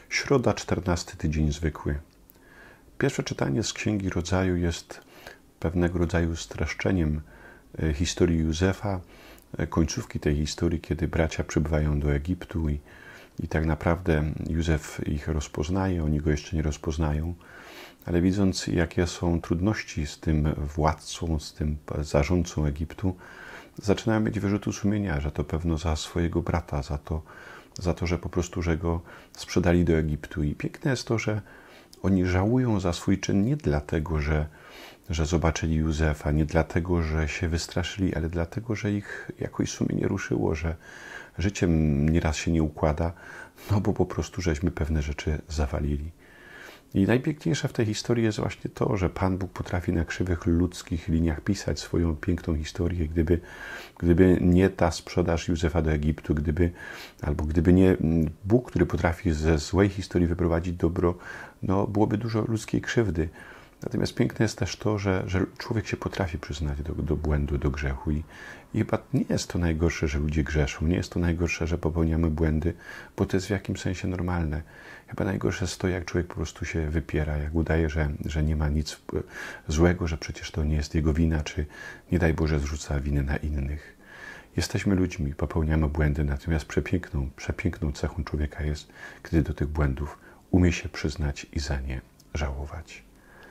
Środa, 14 tydzień zwykły. Pierwsze czytanie z Księgi Rodzaju jest pewnego rodzaju streszczeniem historii Józefa, końcówki tej historii, kiedy bracia przybywają do Egiptu i tak naprawdę Józef ich rozpoznaje, oni go jeszcze nie rozpoznają, ale widząc, jakie są trudności z tym władcą, z tym zarządcą Egiptu, zaczynają mieć wyrzuty sumienia, że to pewno za swojego brata, za to, że po prostu, że go sprzedali do Egiptu. I piękne jest to, że oni żałują za swój czyn nie dlatego, że zobaczyli Józefa, nie dlatego, że się wystraszyli, ale dlatego, że ich jakoś sumienie ruszyło, że życiem nieraz się nie układa, no bo po prostu żeśmy pewne rzeczy zawalili. I najpiękniejsze w tej historii jest właśnie to, że Pan Bóg potrafi na krzywych ludzkich liniach pisać swoją piękną historię. Gdyby nie ta sprzedaż Józefa do Egiptu, gdyby nie Bóg, który potrafi ze złej historii wyprowadzić dobro, no byłoby dużo ludzkiej krzywdy. Natomiast piękne jest też to, że człowiek się potrafi przyznać do błędu, do grzechu i chyba nie jest to najgorsze, że ludzie grzeszą, nie jest to najgorsze, że popełniamy błędy, bo to jest w jakimś sensie normalne. Chyba najgorsze jest to, jak człowiek po prostu się wypiera, jak udaje, że nie ma nic złego, że przecież to nie jest jego wina, czy nie daj Boże zrzuca winę na innych. Jesteśmy ludźmi, popełniamy błędy, natomiast przepiękną cechą człowieka jest, kiedy do tych błędów umie się przyznać i za nie żałować.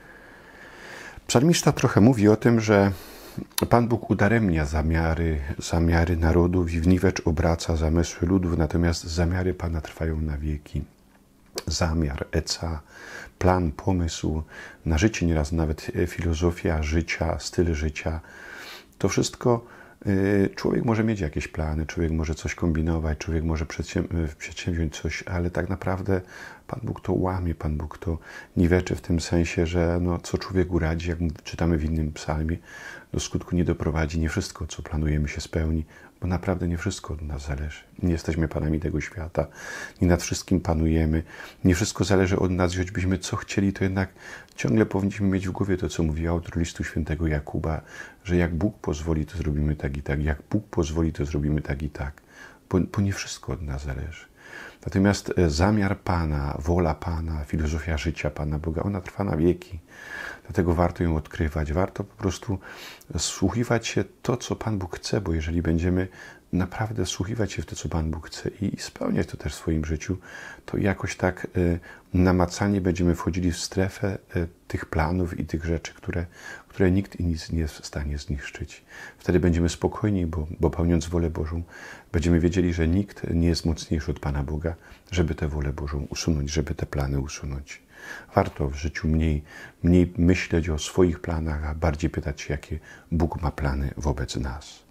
Psalmista trochę mówi o tym, że Pan Bóg udaremnia zamiary narodów i w niwecz obraca zamysły ludów, natomiast zamiary Pana trwają na wieki. Zamiar, eca, plan, pomysł na życie, nieraz nawet filozofia życia, styl życia, to wszystko człowiek może mieć jakieś plany, człowiek może coś kombinować, człowiek może przedsięwziąć coś, ale tak naprawdę Pan Bóg to łamie, Pan Bóg to niweczy w tym sensie, że co człowiek uradzi, jak czytamy w innym psalmie, do skutku nie doprowadzi, nie wszystko, co planujemy, się spełni, bo naprawdę nie wszystko od nas zależy. Nie jesteśmy panami tego świata, nie nad wszystkim panujemy, nie wszystko zależy od nas, choćbyśmy co chcieli, to jednak ciągle powinniśmy mieć w głowie to, co mówi autor listu świętego Jakuba, że jak Bóg pozwoli, to zrobimy tak i tak, jak Bóg pozwoli, to zrobimy tak i tak, bo nie wszystko od nas zależy. Natomiast zamiar Pana, wola Pana, filozofia życia Pana Boga, ona trwa na wieki. Dlatego warto ją odkrywać, warto po prostu wsłuchiwać się to, co Pan Bóg chce, bo jeżeli będziemy naprawdę wsłuchiwać się w to, co Pan Bóg chce i spełniać to też w swoim życiu, to jakoś tak namacalnie będziemy wchodzili w strefę tych planów i tych rzeczy, które nikt i nic nie jest w stanie zniszczyć. Wtedy będziemy spokojni, bo pełniąc wolę Bożą, będziemy wiedzieli, że nikt nie jest mocniejszy od Pana Boga, żeby tę wolę Bożą usunąć, żeby te plany usunąć. Warto w życiu mniej myśleć o swoich planach, a bardziej pytać się, jakie Bóg ma plany wobec nas.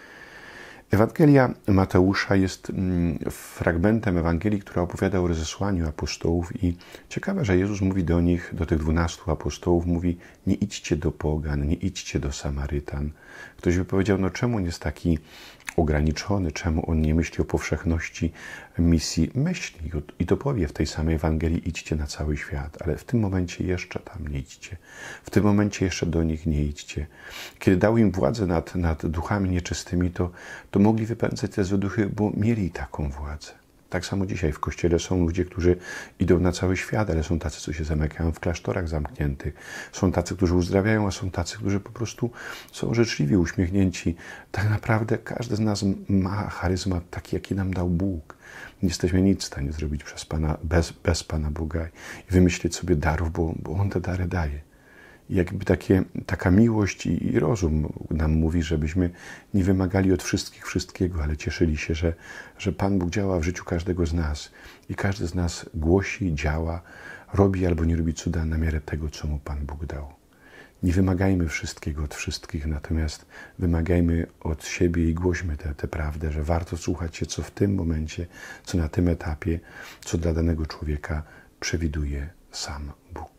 Ewangelia Mateusza jest fragmentem Ewangelii, która opowiada o rozesłaniu apostołów i ciekawe, że Jezus mówi do nich, do tych 12 apostołów, mówi: nie idźcie do pogan, nie idźcie do Samarytan. Ktoś by powiedział, czemu on jest taki ograniczony, czemu on nie myśli o powszechności misji? Myśli i to powie w tej samej Ewangelii: idźcie na cały świat, ale w tym momencie jeszcze tam nie idźcie. W tym momencie jeszcze do nich nie idźcie. Kiedy dał im władzę nad duchami nieczystymi, to mogli wypędzać te złe duchy, bo mieli taką władzę. Tak samo dzisiaj w Kościele są ludzie, którzy idą na cały świat, ale są tacy, co się zamykają w klasztorach zamkniętych. Są tacy, którzy uzdrawiają, a są tacy, którzy po prostu są życzliwi, uśmiechnięci. Tak naprawdę każdy z nas ma charyzmat taki, jaki nam dał Bóg. Nie jesteśmy nic w stanie zrobić bez Pana Boga i wymyślić sobie darów, bo On te dary daje. I jakby taka miłość i rozum nam mówi, żebyśmy nie wymagali od wszystkich wszystkiego, ale cieszyli się, że Pan Bóg działa w życiu każdego z nas i każdy z nas głosi, działa, robi albo nie robi cuda na miarę tego, co mu Pan Bóg dał. Nie wymagajmy wszystkiego od wszystkich, natomiast wymagajmy od siebie i głośmy tę prawdę, że warto słuchać się, co w tym momencie, co na tym etapie, co dla danego człowieka przewiduje sam Bóg.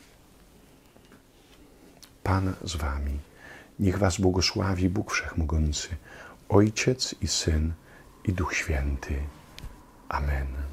Pan z wami. Niech was błogosławi Bóg Wszechmogący, Ojciec i Syn i Duch Święty. Amen.